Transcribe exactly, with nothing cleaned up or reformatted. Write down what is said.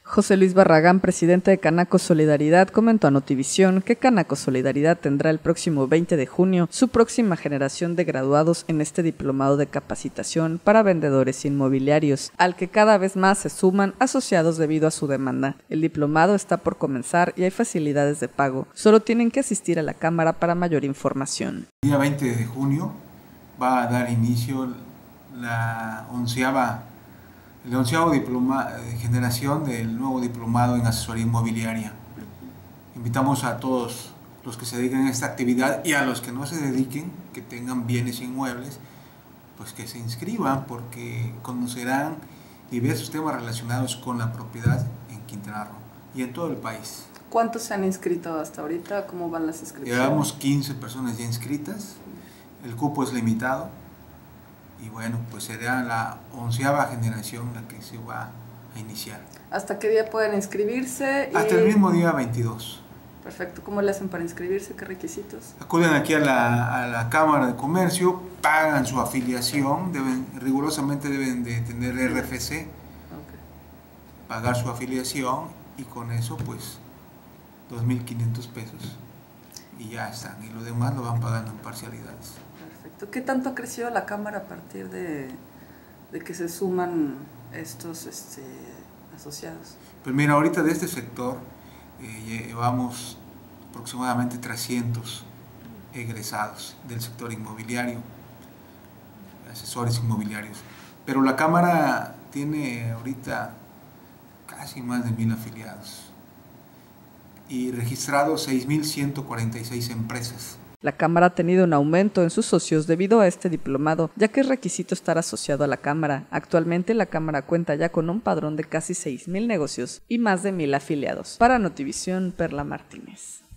José Luis Barragán, presidente de Canaco Solidaridad, comentó a Notivisión que Canaco Solidaridad tendrá el próximo veinte de junio su próxima generación de graduados en este diplomado de capacitación para vendedores inmobiliarios, al que cada vez más se suman asociados debido a su demanda. El diplomado está por comenzar y hay facilidades de pago. Solo tienen que asistir a la Cámara para mayor información. El día veinte de junio va a dar inicio la onceava el onceavo diploma, generación del nuevo diplomado en asesoría inmobiliaria. Invitamos a todos los que se dediquen a esta actividad y a los que no se dediquen, que tengan bienes inmuebles, pues que se inscriban porque conocerán diversos temas relacionados con la propiedad en Quintana Roo y en todo el país. ¿Cuántos se han inscrito hasta ahorita? ¿Cómo van las inscripciones? Llevamos quince personas ya inscritas, el cupo es limitado. Y bueno, pues será la onceava generación la que se va a iniciar. ¿Hasta qué día pueden inscribirse? Hasta y... el mismo día veintidós. Perfecto. ¿Cómo le hacen para inscribirse? ¿Qué requisitos? Acuden aquí a la, a la Cámara de Comercio, pagan su afiliación, deben, rigurosamente deben de tener R F C, okay. Pagar su afiliación y con eso pues dos mil quinientos pesos y ya están. Y lo demás lo van pagando en parcialidades. Perfecto. ¿Qué tanto ha crecido la Cámara a partir de, de que se suman estos este, asociados? Pues mira, ahorita de este sector eh, llevamos aproximadamente trescientos egresados del sector inmobiliario, asesores inmobiliarios, pero la Cámara tiene ahorita casi más de mil afiliados y registrados seis mil ciento cuarenta y seis empresas. La Cámara ha tenido un aumento en sus socios debido a este diplomado, ya que es requisito estar asociado a la Cámara. Actualmente la Cámara cuenta ya con un padrón de casi seis mil negocios y más de mil afiliados. Para Notivisión, Perla Martínez.